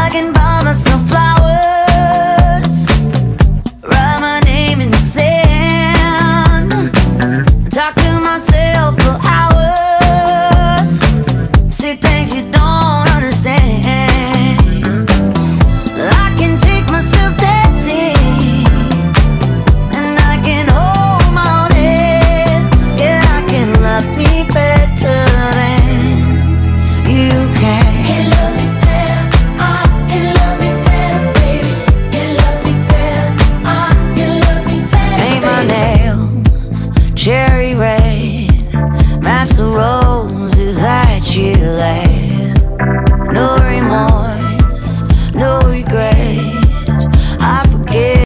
I can buy myself flowers, write my name in the sand, talk to myself for hours, see things you don't understand. I can take myself dancing, and I can hold my own head. Yeah, I can love me better than you can. Can love me better, I can love me better, baby. Can love me better, I can love me better. Paint my nails cherry red, match the roses that you laid.